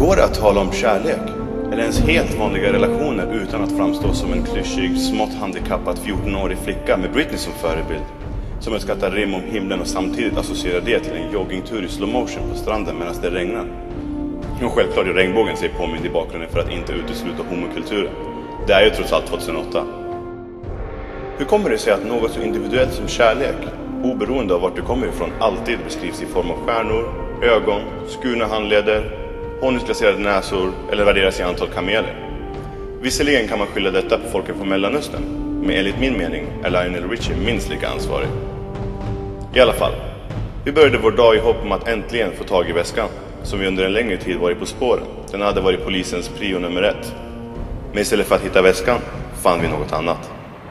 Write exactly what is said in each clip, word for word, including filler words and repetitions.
Går det att tala om kärlek? Eller ens helt vanliga relationer utan att framstå som en klyschig, smått handikappad fjorton-årig flicka med Britney som förebild? Som uppskattar rim om himlen och samtidigt associerar det till en joggingtur i slow motion på stranden medan det regnar. Och självklart är regnbågen sig påmind i bakgrunden för att inte utesluta homokulturen. Det är ju trots allt tjugohundraåtta. Hur kommer det sig att något så individuellt som kärlek, oberoende av vart du kommer ifrån, alltid beskrivs i form av stjärnor, ögon, skurna handleder, honungsglaserade näsor eller värderas i antal kameler? Visserligen kan man skylla detta på folket från Mellanöstern, men enligt min mening är Lionel Richie minst lika ansvarig. I alla fall, vi började vår dag i hopp om att äntligen få tag i väskan, som vi under en längre tid varit på spåren. Den hade varit polisens prio nummer ett. Men istället för att hitta väskan fann vi något annat.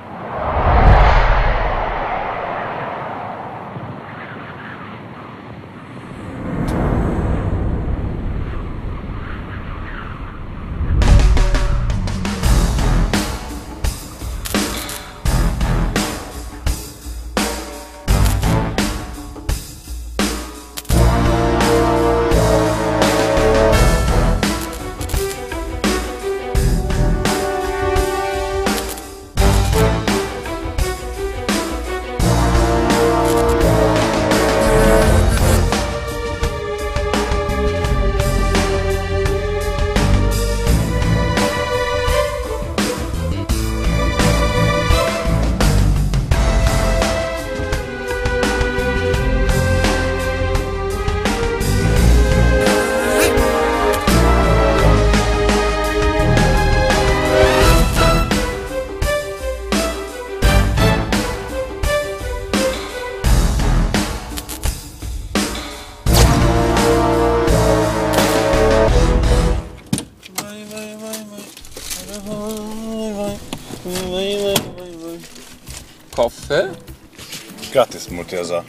Kaffe? Grattis, Morteza.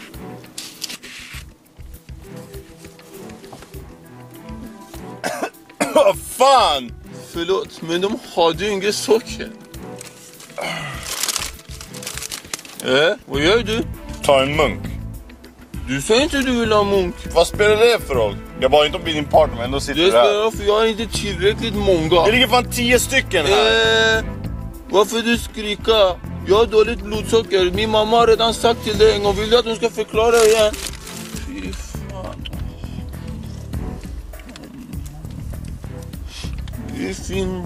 Vad fan! Förlåt, men de hade ju inget socker. Eh, vad gör du? Ta en munk. Du sa inte du vill ha munk. Vad spelar det för roll? Jag bara inte om din partner, men ändå sitter Det där. spelar för jag är inte tillräckligt många. Det ligger fan tio stycken här. Eh, varför du skrika? Jag har dåligt blodsocker. Min mamma har redan sagt till dig en gång. Vill du att hon ska förklara igen? Fy fan. Det är fin.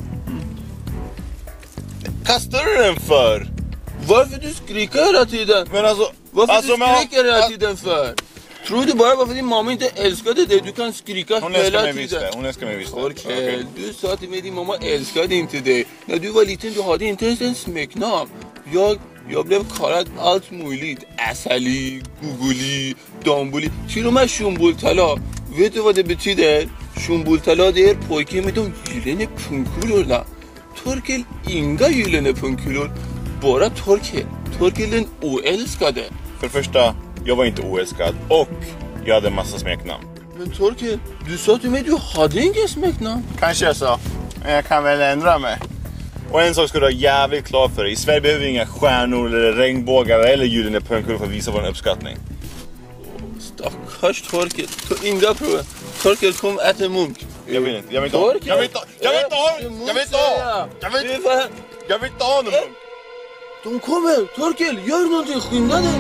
Kastar du den för? Varför du skriker hela tiden? Men alltså... Varför alltså, du skriker hela tiden för? Tror du bara varför din mamma inte älskade dig? Du kan skrika Hon hela älskar mig tiden. visst det. Hon älskar mig visst det. Okej, Okay. okay. Du sa till mig din mamma älskade inte dig. När du var liten du hade inte ens en smeknamn. Jag, jag blev kallad allt möjligt. Asali, Guguli, Dambuli. Till och med Shumbultala. Vet du vad det betyder? Shumbultala det är pojke med de gyllene punkulorna. Torkel inga gyllene punkulor. Bara Torkel. Torkel den oälskade. För det första, jag var inte oälskad. Och jag hade en massa smeknamn. Men Torkel, du sa till mig du hade ingen smeknamn. Kanske jag sa. Men jag kan väl ändra mig. Och en sak ska du ha jävligt klar för dig. I Sverige behöver vi inga stjärnor eller regnbågar eller gyllene punkulor för att visa vår uppskattning. Stackars Torkel. Inga problem. Torkel, kom äta munk. Jag vill inte. Jag vill inte ha. Jag vill inte ha. Jag vill inte ha. Jag vill inte ha. Jag vill inte ha. Jag vill inte ha någon munk. De kommer. Torkel, gör någonting. Skynda dig.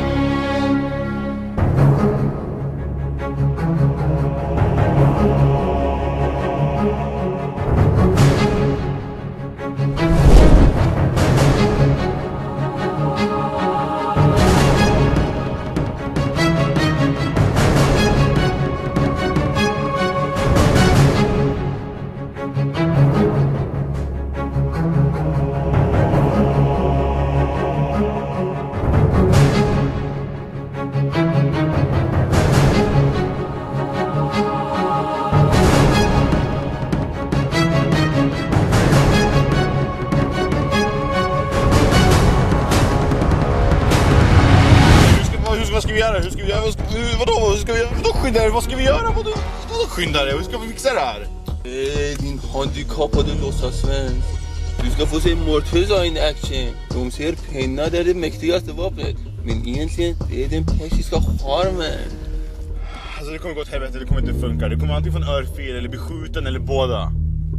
Vad ska vi göra? Hur ska vi göra? Vad ska, hur, vadå? Vad ska vi göra? Vadå skynda dig? Vad ska vi göra? Vadå, vadå skynda dig? Hur ska vi fixa det här? Eh, din handikappade låtsasvän. Du ska få se Morteza in action. De ser penna där det mäktigaste vapnet. Men egentligen det är den persiska charmen. Alltså det kommer gå åt helvete, det kommer inte funka. Det kommer antingen få en örfil eller bli skjuten eller båda.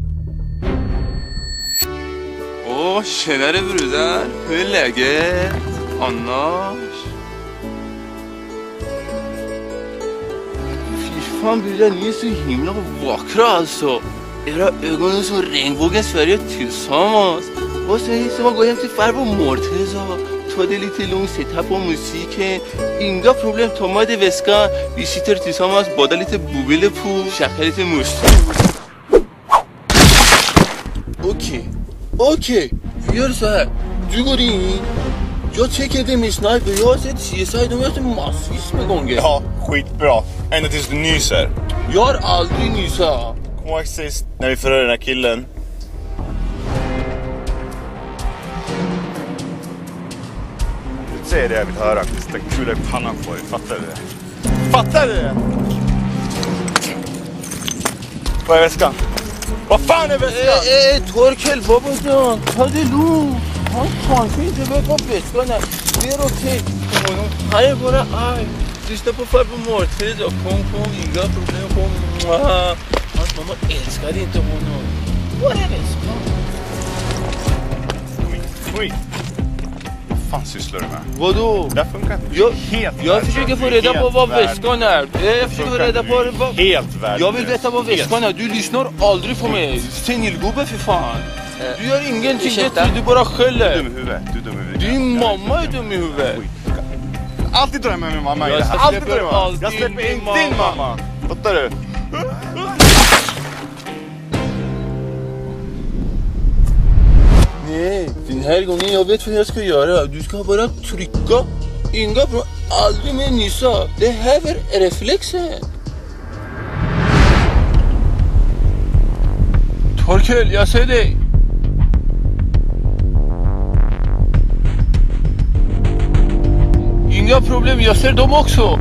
Åh, tjenare brudar. Hur är läget? Annars? Fy fan brudar, ni är så himla vackra alltså. Era ögon är så regnbågens färger tillsammans. Vad sägs om att gå hem till farbror Morteza? Ta det lite lugnt, sätta på musiken. Inga problem, ta med dig väskan. Vi sitter tillsammans, badar lite bubbelpool, käkar lite musik. Okej, okej. Vi gör så här. Du går in. Jag checkar det med sniper. Jag har sett C S I, de har gjort det massvis med gånger. Ja, skitbra. Ända tills du nyser. Jag har aldrig nysa. Kom ihåg sist när vi förhörde den här killen. Du säger det jag vill höra. Stäck kula i pannan på dig. Fattar du det? Fattar du det? Vad är väskan? Vad fan är väskan? Eh, eh, Torkel, baba Jan. Ta det lugnt. Han kanske inte vet vad väskan är. Det är okej. Han är bara arg. Lyssna på farbror Morteza. Kom, kom. Inga problem. Kom. Hans mamma älskar inte honom. Vad är väskan? Oj. Vad fan sysslar du med? Vadå? Det funkar inte. Jag, helt jag försöker få reda på vad väskan är. Jag försöker få reda på vad... Helt värdelös. Jag vill veta vad väskan är. Du lyssnar aldrig på mig. Senilgubbe för fan. Du gör ingenting. Du bara skäller. Du är dum i huvudet. Du är dum i huvudet. Din mamma är dum i huvudet. Alltid drar jag med min mamma i det här. Alltid drar jag med. Jag släpper in din mamma. Fattar du? Nej, den här gången jag vet vad jag ska göra. Du ska bara trycka. Inga bra. Aldrig mer nysa. Det här är reflexen. Torkel, jag ser dig. Inga problem, jag ser dem också.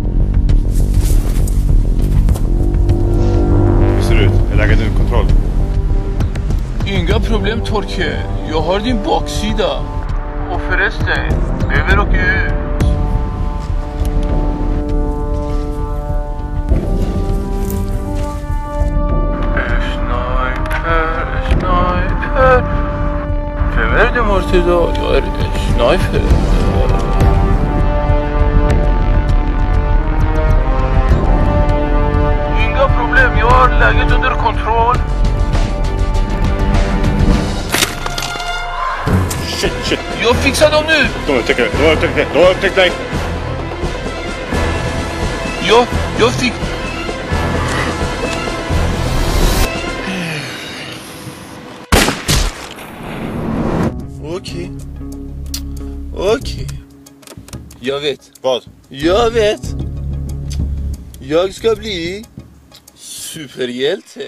Hur ser det ut? Är läget under kontroll? Inga problem Torkel, jag har din baksida. Och förresten, över och ut. Sniper, sniper. Vem är det Morteza? Jag är sniper. Inga problem, jag har läget under kontroll. Shit, shit. Jag fixar dem nu! De har upptäckt dig. De har upptäckt dig. De har upptäckt dig. Jag, jag fick... Okej. Okej. Jag vet. Vad? Jag vet. Jag ska bli superhjälte.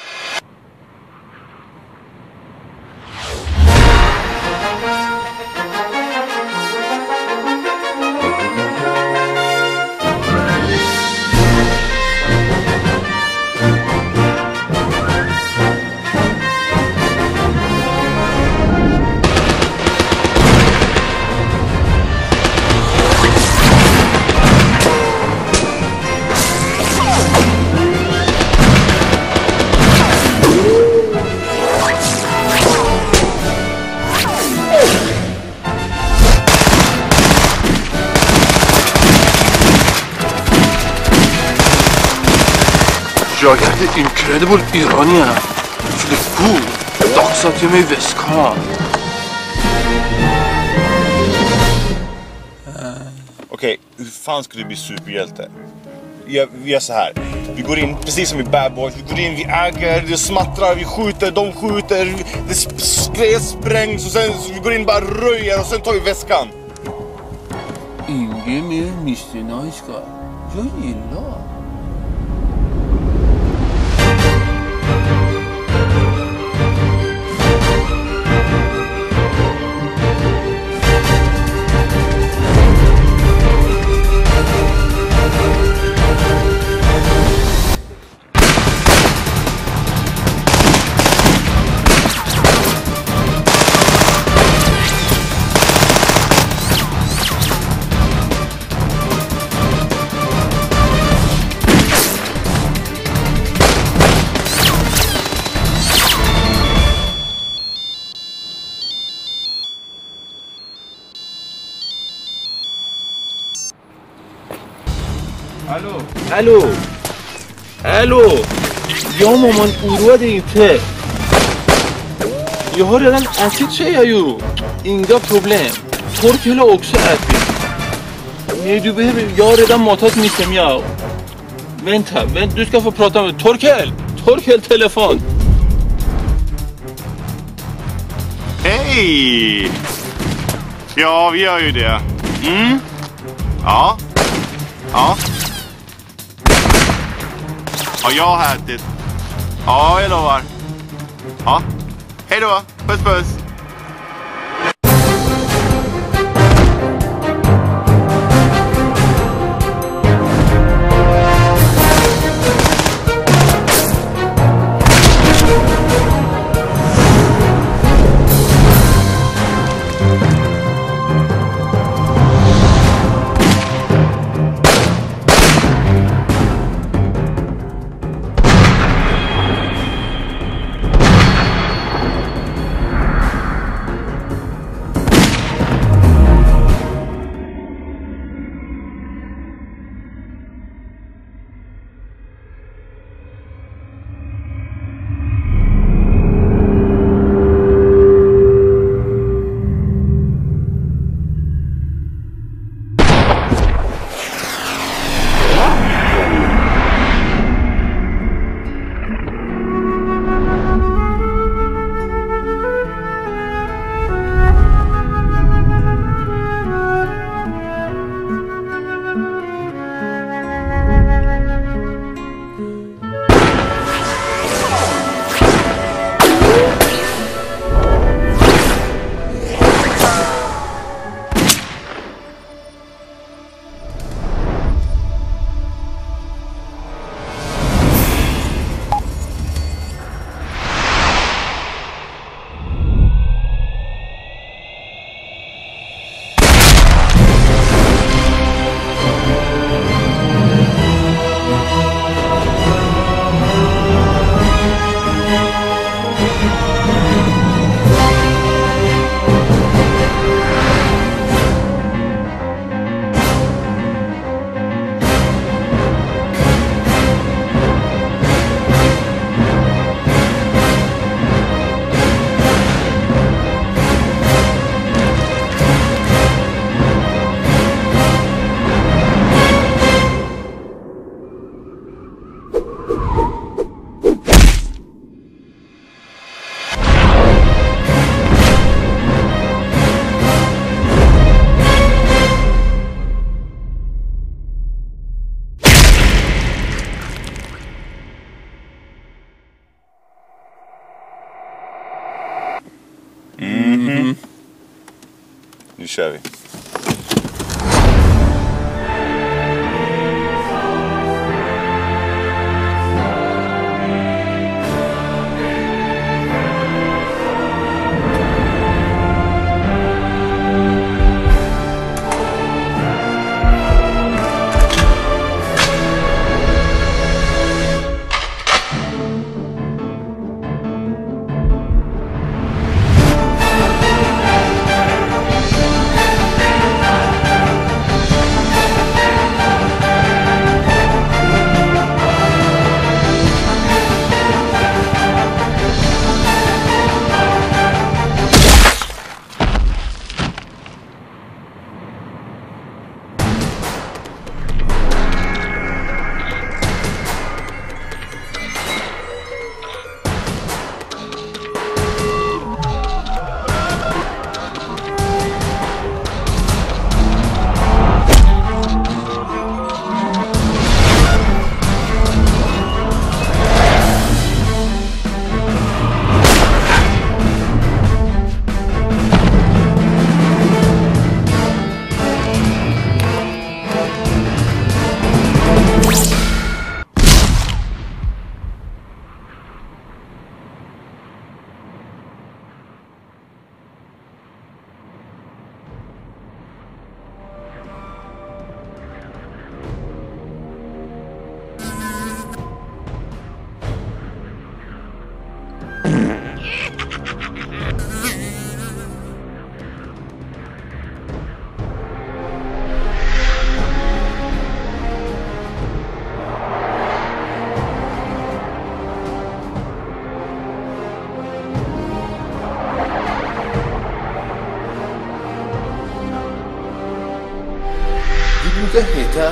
Jag är the incredible Irania. Flickor, dags att ge mig väskan. Okej, hur fan ska du bli superhjälte? Jag, vi gör så här. Vi går in, precis som i Bad Boys. Vi går in, vi äger, det smattrar, vi skjuter, de skjuter. Det sp- sprängs och sen så vi går in bara röjer och sen tar vi väskan. Ingen mer mister Nice Guy. Jag gillar. الو الو الو یا مامان اروه دیگه Jag har redan ätit, säger jag ju. Inga problem. Torkel har också ätit. Nej, du behöver... Jag har redan matat mitt mjau. Vänta, vänta, du ska få prata med... Torkel! Torkel, telefon! Hej! Ja, vi gör ju det. Mm? Ja. Ja. Ja, jag har ätit. Ja, jag lovar. Ja. Hej då, puss puss. Mhm. Nu kör vi.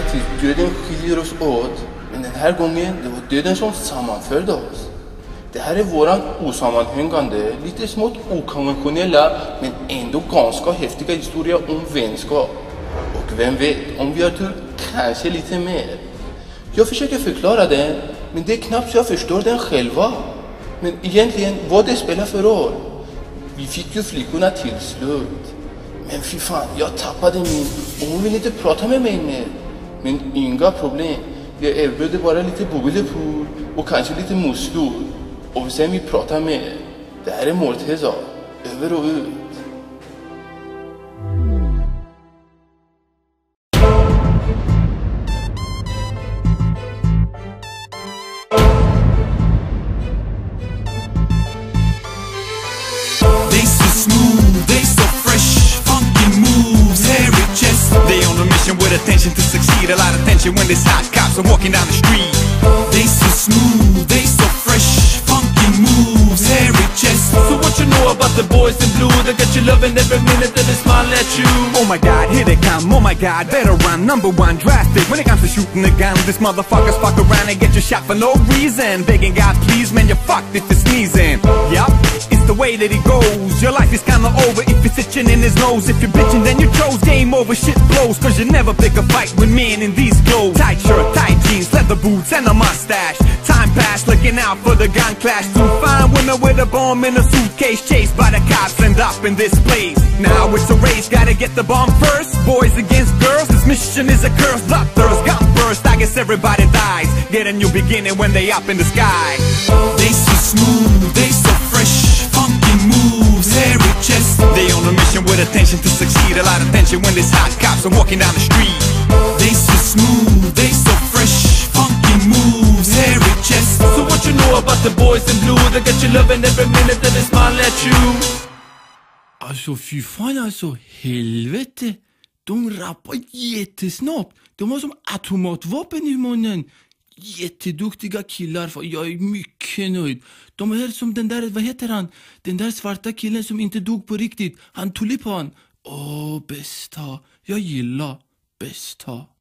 faktiskt döden skiljer oss åt, men den här gången det var döden som sammanförde oss. Det här är våran osammanhängande, lite smått okonventionella men ändå ganska häftiga historia om vänskap. Och vem vet, om vi har tur kanske lite mer. Jag försöker förklara den, men det är knappt så jag förstår den själva. Men egentligen, vad det spelar för roll? Vi fick ju flickorna till slut. Men fy fan, jag tappade min och hon ville inte prata med mig mer. Men inga problem. Jag erbjöd bara lite bubblepool och kanske lite musslor. Och sen vi pratar med. Det här är Morteza. Över och ut. With attention to succeed, a lot of tension when these hot cops are walking down the street. They so smooth, they so fresh, funky moves, hairy chest. So what you know about the boys in blue that got you loving every minute that they smile at you? Oh my god, here they come, oh my god, better run, number one drafted. When it comes to shooting the gun, this motherfuckers fuck around and get you shot for no reason. Begging God please, man, you're fucked if you're sneezing. Yup, it's the way that it goes. Your life is kinda over if you're itching in his nose. If you're bitching then you chose, game over, shit blows. Cause you never pick a fight with men in these clothes. Tight shirt, tight jeans, leather boots and a mustache. Time passed looking out for the gun clash. Two fine women with a bomb in a suitcase, chased by the cops, end up in this place. Now it's a race, gotta get the bomb first. Boys against girls, this mission is a curse. The thirst gun burst, I guess everybody dies. Get a new beginning when they up in the sky. They so smooth, they so fresh, funky moves, hairy chest. They on a mission with attention to succeed. A lot of tension when these hot cops are walking down the street. They so smooth, they so fresh, funky moves, hairy chest. So what you know about the boys in blue that got you loving every minute that they smile at you? Alltså fy fan alltså, helvete. De rappar jättesnabbt. De har som automatvapen i munnen. Jätteduktiga killar, jag är mycket nöjd. De är som den där, vad heter han? Den där svarta killen som inte dog på riktigt. Han Tulipan. Åh, bästa. Jag gillar bästa.